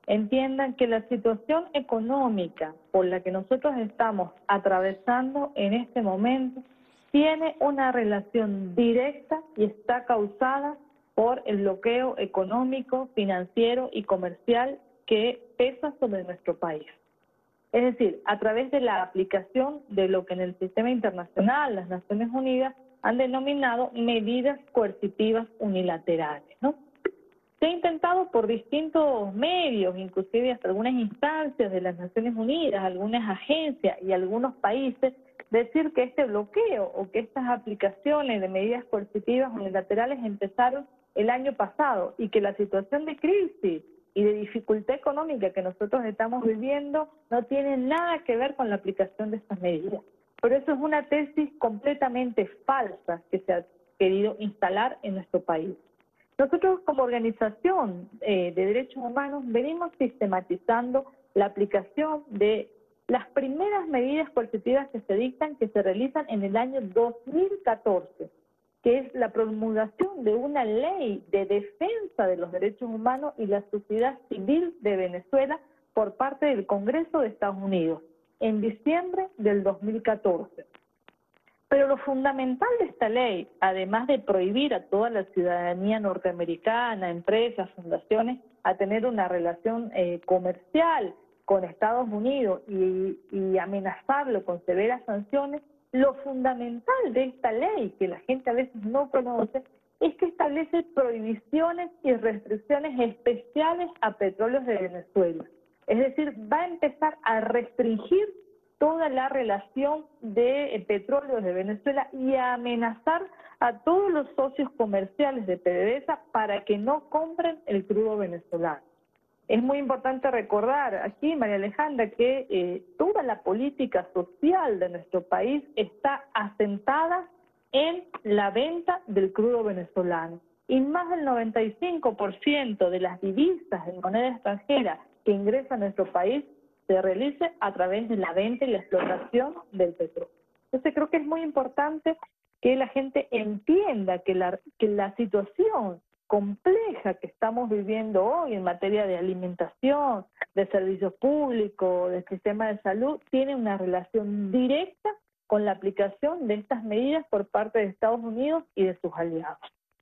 entiendan que la situación económica por la que nosotros estamos atravesando en este momento tiene una relación directa y está causada por el bloqueo económico, financiero y comercial que pesa sobre nuestro país. Es decir, a través de la aplicación de lo que en el sistema internacional, las Naciones Unidas, han denominado medidas coercitivas unilaterales, ¿no? Se ha intentado por distintos medios, inclusive hasta algunas instancias de las Naciones Unidas, algunas agencias y algunos países, decir que este bloqueo o que estas aplicaciones de medidas coercitivas unilaterales empezaron el año pasado y que la situación de crisis y de dificultad económica que nosotros estamos viviendo no tiene nada que ver con la aplicación de estas medidas. Por eso es una tesis completamente falsa que se ha querido instalar en nuestro país. Nosotros como organización eh, de derechos humanos venimos sistematizando la aplicación de las primeras medidas coercitivas que se dictan, que se realizan en el año dos mil catorce, que es la promulgación de una ley de defensa de los derechos humanos y la sociedad civil de Venezuela por parte del Congreso de Estados Unidos, en diciembre del dos mil catorce. Pero lo fundamental de esta ley, además de prohibir a toda la ciudadanía norteamericana, empresas, fundaciones, a tener una relación eh, comercial con Estados Unidos y, y amenazarlo con severas sanciones, lo fundamental de esta ley, que la gente a veces no conoce, es que establece prohibiciones y restricciones especiales a petróleos de Venezuela. Es decir, va a empezar a restringir toda la relación de petróleos de Venezuela y a amenazar a todos los socios comerciales de PDVSA para que no compren el crudo venezolano. Es muy importante recordar aquí, María Alejandra, que eh, toda la política social de nuestro país está asentada en la venta del crudo venezolano. Y más del noventa y cinco por ciento de las divisas de moneda extranjera que ingresa a nuestro país se realice a través de la venta y la explotación del petróleo. Entonces creo que es muy importante que la gente entienda que la, que la situación compleja que estamos viviendo hoy en materia de alimentación, de servicios públicos, del sistema de salud, tiene una relación directa con la aplicación de estas medidas por parte de Estados Unidos y de sus aliados.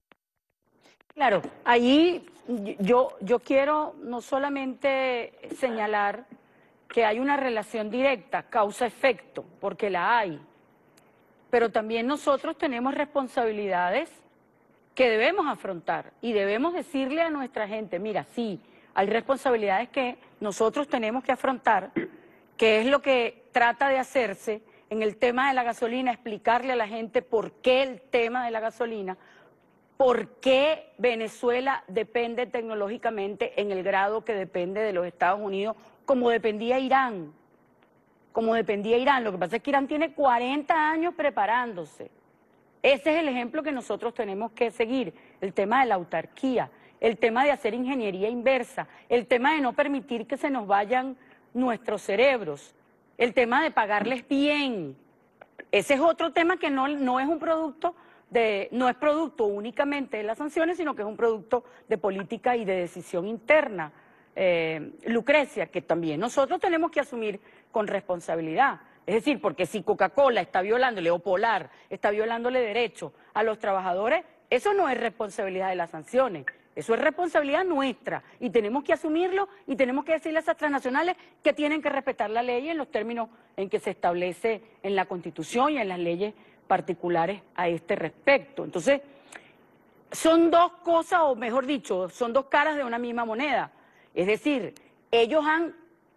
Claro, ahí yo, yo quiero no solamente señalar que hay una relación directa, causa-efecto, porque la hay, pero también nosotros tenemos responsabilidades que debemos afrontar y debemos decirle a nuestra gente, mira, sí, hay responsabilidades que nosotros tenemos que afrontar, que es lo que trata de hacerse en el tema de la gasolina, explicarle a la gente por qué el tema de la gasolina, por qué Venezuela depende tecnológicamente en el grado que depende de los Estados Unidos, como dependía Irán, como dependía Irán. Lo que pasa es que Irán tiene cuarenta años preparándose. Ese es el ejemplo que nosotros tenemos que seguir, el tema de la autarquía, el tema de hacer ingeniería inversa, el tema de no permitir que se nos vayan nuestros cerebros, el tema de pagarles bien. Ese es otro tema que no, no es un producto de, no es producto únicamente de las sanciones, sino que es un producto de política y de decisión interna. Eh, Lucrecia, que también nosotros tenemos que asumir con responsabilidad. Es decir, porque si Coca-Cola está violándole, o Polar está violándole derechos a los trabajadores, eso no es responsabilidad de las sanciones, eso es responsabilidad nuestra y tenemos que asumirlo y tenemos que decirle a esas transnacionales que tienen que respetar la ley en los términos en que se establece en la Constitución y en las leyes particulares a este respecto. Entonces, son dos cosas, o mejor dicho, son dos caras de una misma moneda. Es decir, ellos han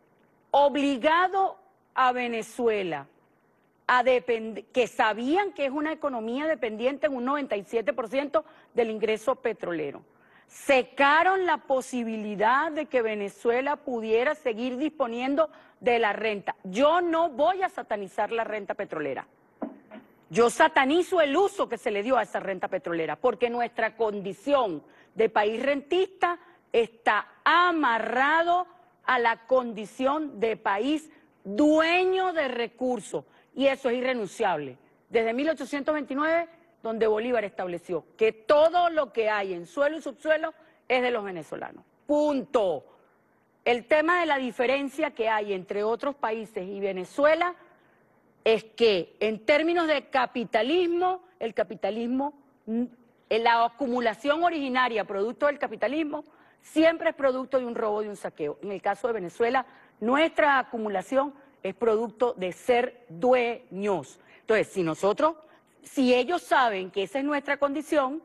obligado a Venezuela, a depend- que sabían que es una economía dependiente en un noventa y siete por ciento del ingreso petrolero. Secaron la posibilidad de que Venezuela pudiera seguir disponiendo de la renta. Yo no voy a satanizar la renta petrolera. Yo satanizo el uso que se le dio a esa renta petrolera, porque nuestra condición de país rentista está amarrado a la condición de país dueño de recursos, y eso es irrenunciable. Desde mil ochocientos veintinueve, donde Bolívar estableció que todo lo que hay en suelo y subsuelo es de los venezolanos. Punto. el tema de la diferencia que hay entre otros países y Venezuela es que en términos de capitalismo, el capitalismo, la acumulación originaria producto del capitalismo siempre es producto de un robo, de un saqueo. En el caso de Venezuela, nuestra acumulación es producto de ser dueños. Entonces, si nosotros, si ellos saben que esa es nuestra condición,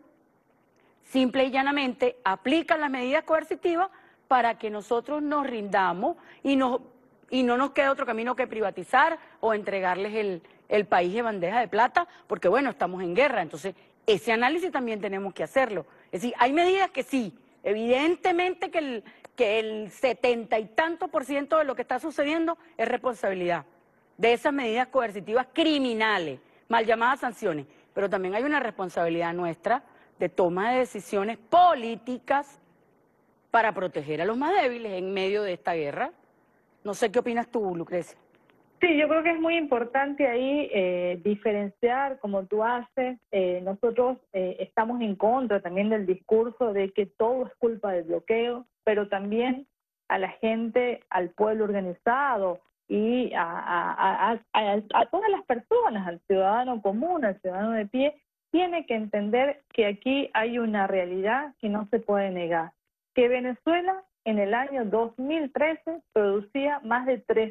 simple y llanamente aplican las medidas coercitivas para que nosotros nos rindamos y, nos, y no nos quede otro camino que privatizar o entregarles el, el país de bandeja de plata, porque bueno, estamos en guerra. Entonces, ese análisis también tenemos que hacerlo. Es decir, hay medidas que sí, evidentemente que el, que el setenta y tanto por ciento de lo que está sucediendo es responsabilidad de esas medidas coercitivas criminales, mal llamadas sanciones, pero también hay una responsabilidad nuestra de toma de decisiones políticas para proteger a los más débiles en medio de esta guerra. No sé qué opinas tú, Lucrecia. Sí, yo creo que es muy importante ahí eh, diferenciar, como tú haces. Eh, nosotros eh, estamos en contra también del discurso de que todo es culpa del bloqueo, pero también a la gente, al pueblo organizado y a, a, a, a, a todas las personas, al ciudadano común, al ciudadano de pie, tiene que entender que aquí hay una realidad que no se puede negar. Que Venezuela en el año dos mil trece producía más de tres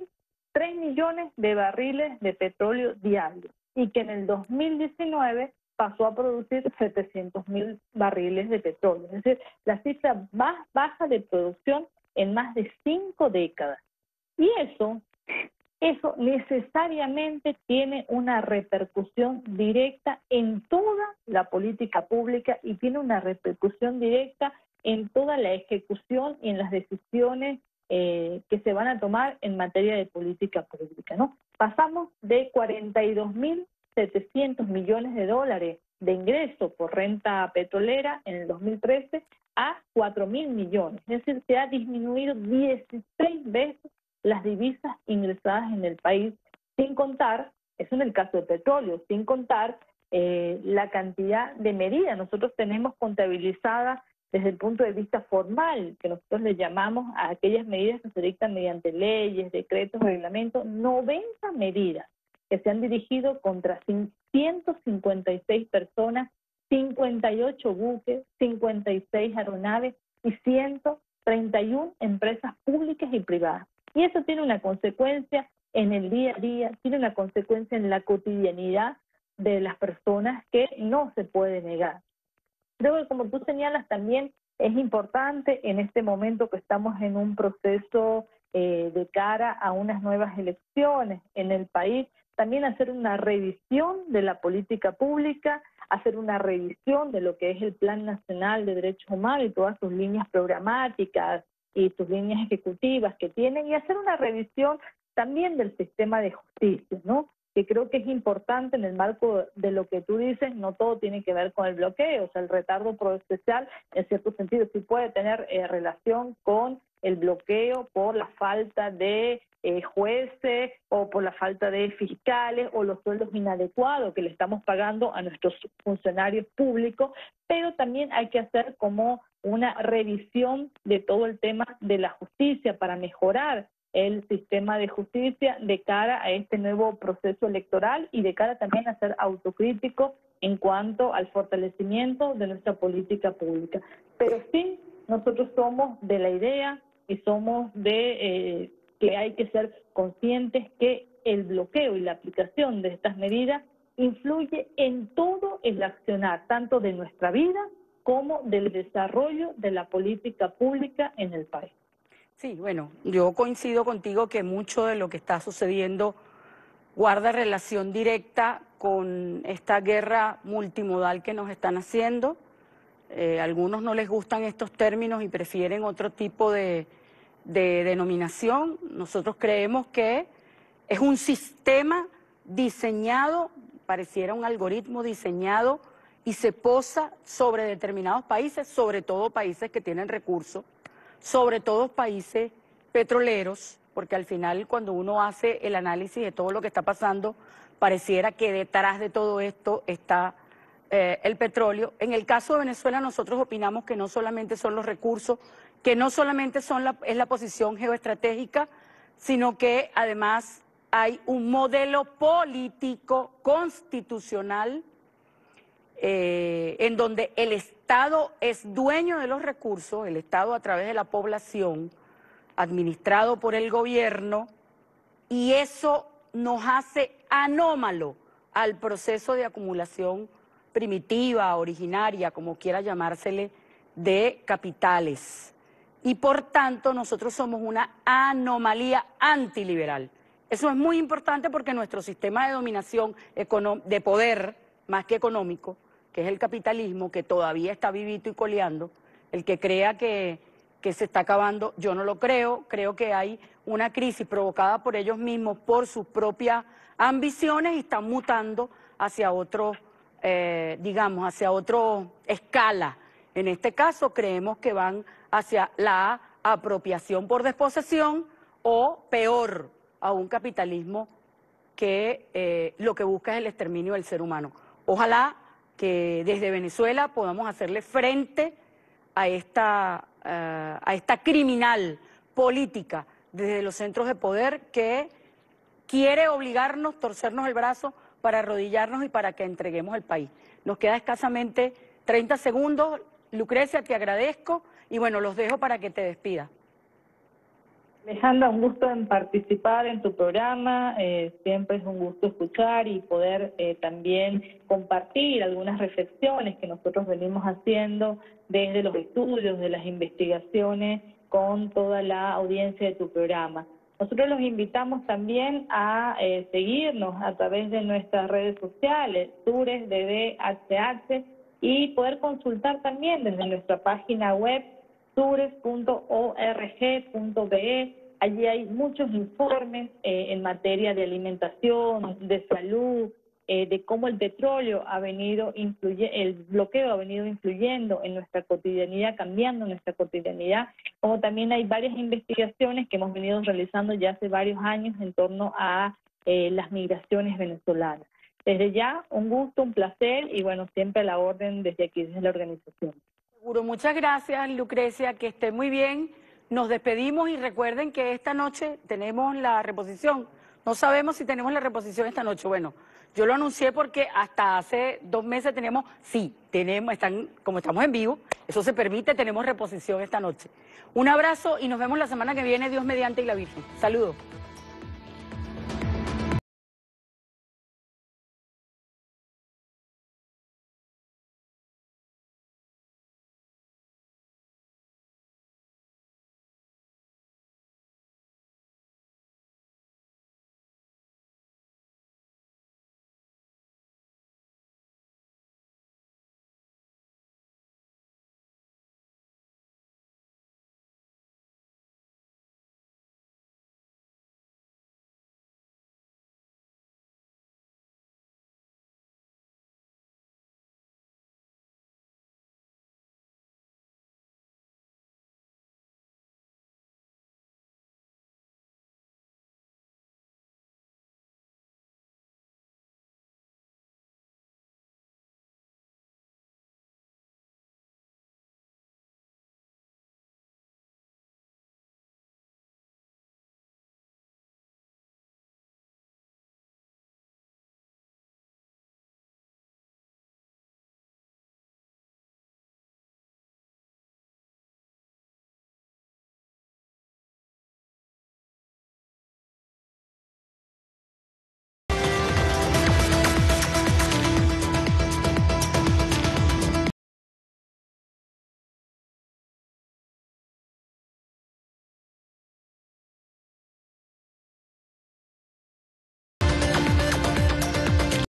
millones de barriles de petróleo diarios y que en el dos mil diecinueve pasó a producir setecientos mil barriles de petróleo. Es decir, la cifra más baja de producción en más de cinco décadas. Y eso, eso necesariamente tiene una repercusión directa en toda la política pública y tiene una repercusión directa en toda la ejecución y en las decisiones eh, que se van a tomar en materia de política pública, ¿no? Pasamos de cuarenta y dos mil setecientos millones de dólares de ingreso por renta petrolera en el dos mil trece a cuatro mil millones. Es decir, se ha disminuido dieciséis veces las divisas ingresadas en el país, sin contar, eso en el caso del petróleo, sin contar eh, la cantidad de medidas. Nosotros tenemos contabilizada desde el punto de vista formal, que nosotros le llamamos a aquellas medidas que se dictan mediante leyes, decretos, reglamentos, noventa medidas que se han dirigido contra ciento cincuenta y seis personas, cincuenta y ocho buques, cincuenta y seis aeronaves y ciento treinta y una empresas públicas y privadas. Y eso tiene una consecuencia en el día a día, tiene una consecuencia en la cotidianidad de las personas que no se puede negar. Creo que, como tú señalas, también es importante en este momento que estamos en un proceso eh, de cara a unas nuevas elecciones en el país, también hacer una revisión de la política pública, hacer una revisión de lo que es el Plan Nacional de Derechos Humanos y todas sus líneas programáticas y sus líneas ejecutivas que tienen, y hacer una revisión también del sistema de justicia, ¿no? Que creo que es importante en el marco de lo que tú dices. No todo tiene que ver con el bloqueo, o sea, el retardo procesal en cierto sentido sí puede tener eh, relación con el bloqueo por la falta de eh, jueces o por la falta de fiscales o los sueldos inadecuados que le estamos pagando a nuestros funcionarios públicos, pero también hay que hacer como una revisión de todo el tema de la justicia para mejorar el sistema de justicia de cara a este nuevo proceso electoral y de cara también a ser autocrítico en cuanto al fortalecimiento de nuestra política pública. Pero sí, nosotros somos de la idea y somos de eh, que hay que ser conscientes que el bloqueo y la aplicación de estas medidas influye en todo el accionar, tanto de nuestra vida como del desarrollo de la política pública en el país. Sí, bueno, yo coincido contigo que mucho de lo que está sucediendo guarda relación directa con esta guerra multimodal que nos están haciendo. Eh, a algunos no les gustan estos términos y prefieren otro tipo de, de denominación. Nosotros creemos que es un sistema diseñado, pareciera un algoritmo diseñado y se posa sobre determinados países, sobre todo países que tienen recursos, sobre todo países petroleros, porque al final cuando uno hace el análisis de todo lo que está pasando, pareciera que detrás de todo esto está eh, el petróleo. En el caso de Venezuela nosotros opinamos que no solamente son los recursos que no solamente son la, es la posición geoestratégica, sino que además hay un modelo político constitucional eh, en donde el Estado es dueño de los recursos, el Estado a través de la población, administrado por el gobierno, y eso nos hace anómalo al proceso de acumulación primitiva, originaria, como quiera llamársele, de capitales. Y por tanto nosotros somos una anomalía antiliberal. Eso es muy importante porque nuestro sistema de dominación de poder, más que económico, que es el capitalismo, que todavía está vivito y coleando, el que crea que, que se está acabando, yo no lo creo, creo que hay una crisis provocada por ellos mismos, por sus propias ambiciones y están mutando hacia otro, eh, digamos, hacia otra escala. En este caso creemos que van hacia la apropiación por desposesión o peor, a un capitalismo que eh, lo que busca es el exterminio del ser humano. Ojalá que desde Venezuela podamos hacerle frente a esta, uh, a esta criminal política desde los centros de poder que quiere obligarnos, torcernos el brazo para arrodillarnos y para que entreguemos el país. Nos queda escasamente treinta segundos. Lucrecia, te agradezco y bueno, los dejo para que te despidas. Alejandra, un gusto en participar en tu programa, eh, siempre es un gusto escuchar y poder eh, también compartir algunas reflexiones que nosotros venimos haciendo desde los estudios, de las investigaciones, con toda la audiencia de tu programa. Nosotros los invitamos también a eh, seguirnos a través de nuestras redes sociales, Sures D D H H, y poder consultar también desde nuestra página web, sures punto org punto be. Allí hay muchos informes eh, en materia de alimentación, de salud, eh, de cómo el petróleo ha venido influye, el bloqueo ha venido influyendo en nuestra cotidianidad, cambiando nuestra cotidianidad, como también hay varias investigaciones que hemos venido realizando ya hace varios años en torno a eh, las migraciones venezolanas. Desde ya, un gusto, un placer y bueno, siempre a la orden desde aquí, desde la organización. Seguro, muchas gracias Lucrecia, que esté muy bien. Nos despedimos y recuerden que esta noche tenemos la reposición. No sabemos si tenemos la reposición esta noche. Bueno, yo lo anuncié porque hasta hace dos meses teníamos, sí, tenemos, están, como estamos en vivo, eso se permite, tenemos reposición esta noche. Un abrazo y nos vemos la semana que viene, Dios mediante y la Virgen. Saludos.